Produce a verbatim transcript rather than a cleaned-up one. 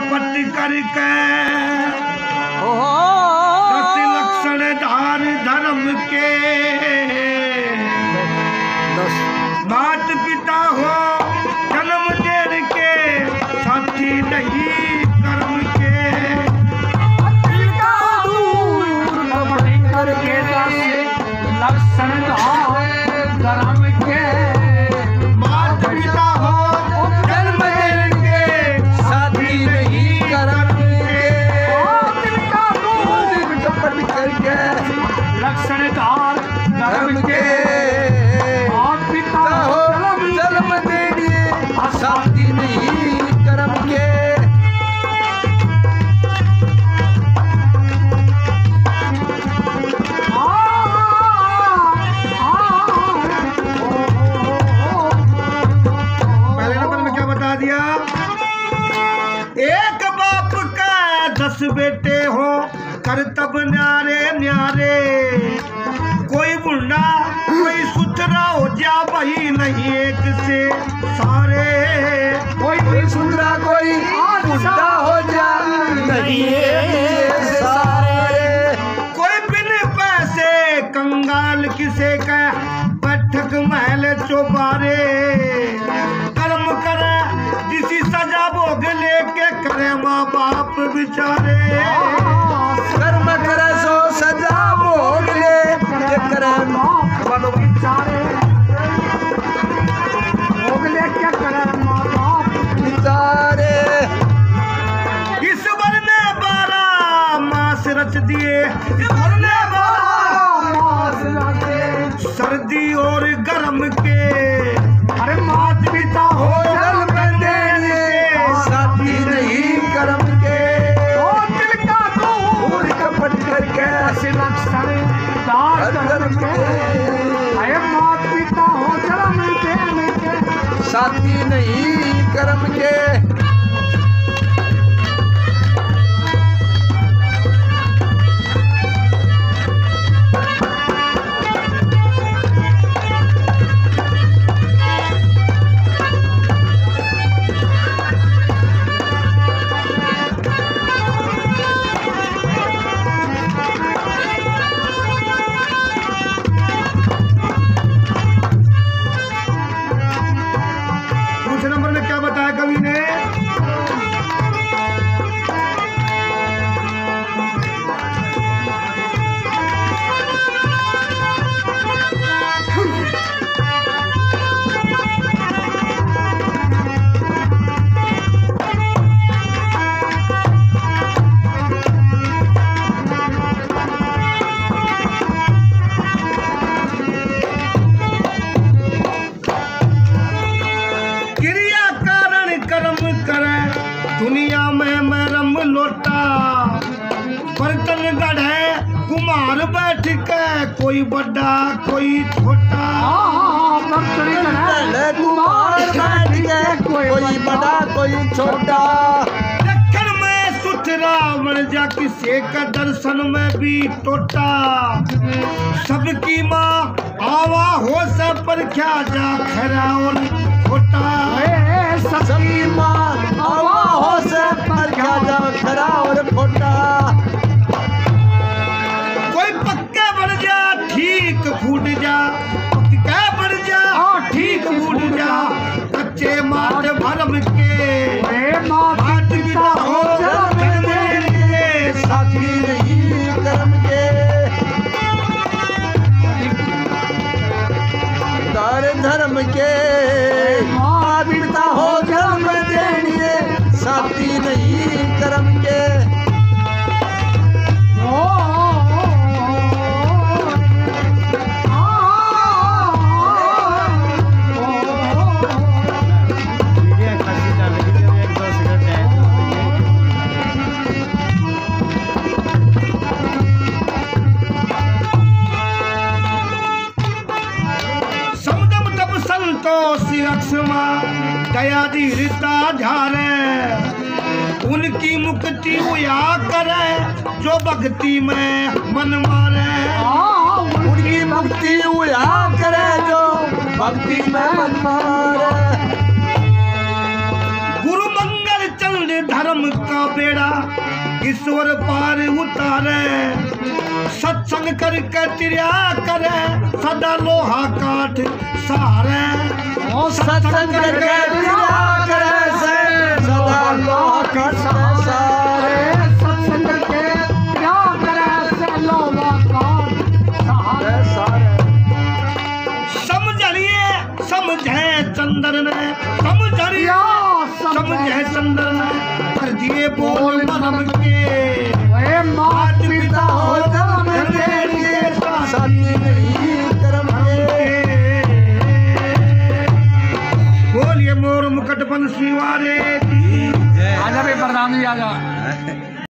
पट करके दस लक्षण धार धर्म के मात पिता हो जन्म देर के साथी नहीं कर्म के करके दस लक्षण धार धर्म के मात पिता हो जन्म देर के साथी नहीं कर्म के करके लक्षण धार धर्म के मात पिता हो जन्म देंगे साथी नहीं कर्म के पहले नंबर में क्या बता दिया? एक बाप का दस बेटे हो करतब न्यारे न्यारे कोई बुढ़ा कोई सुथरा हो जा वही नहीं एक से सारे कोई भी सुंदरा कोई बुढ़ा हो जा नहीं एक से सारे कोई बिन पैसे कंगाल किसे का बैठक महल चौबारे कर्म करे जिसी सजा भोग लेके करे माँ बाप बेचारे कर्म करे सो सजा भोग ले करे बोलो बेचारे भोग ले क्या करे माँ बाप बेचारे ईश्वर ने बारह मास रच दिए ईश्वर ने सर्दी और गर्म के अरे मात पिता हो जन्म देंगे साथी नहीं कर्म के ओ दिल का दूर कपट करके दस लक्षण धार धर्म के अरे मात पिता हो जन्म देने के साथी नहीं कर्म के दूसरे नंबर में क्या बताया कवि ने? क्रिया कारण कर्म करे दुनिया में मैं रम लोटा बर्तन गढ़े कुमार बैठ के कोई बड़ा कोई छोटा कुमार बैठ के कोई बड़ा कोई छोटा दक्षिण में सुथरा मर जा किसे का दर्शन में भी टोटा सबकी माँ आवा हो सब पर क्या जा खरा और छोटा सबकी माँ आवा हो से पर क्या जा खरा और खोटा कोई पक्के बढ़ जा ठीक फूट जा पक्के बढ़ जा ठीक फूट जा कच्चे माट भरम के माट पिता हो जन्म देंगे साथी नहीं कर्म के दार धर्म के माँ पिता हो जन्म देंगे साथी नहीं कर्म के समदम तप संतोष रक्षमा दया धीरता झारे उनकी मुक्ति हुआ करे जो भक्ति में मन मारे उनकी मुक्ति हुआ करे जो भक्ति में मन मारे गुरु मंगल चंद धर्म का ईश्वर पार उतारे सत्संग करके तिरिया करे सदा लोहा काठ सहारे सत्संग करके तिरिया करे से सदा लोहा काठ सहारे सत्संग करके क्या करे से लोहा काठ सहारे समझिए समझे चंद्र ने समझिए समझे चंद्र ने कर दिए बोल मरम के वे मात पिता हो जन्म देंगे साथी नहीं कर्म के। बोलिए मोर मुकुट बंसी वाले आजा भी प्रधान जी आजा।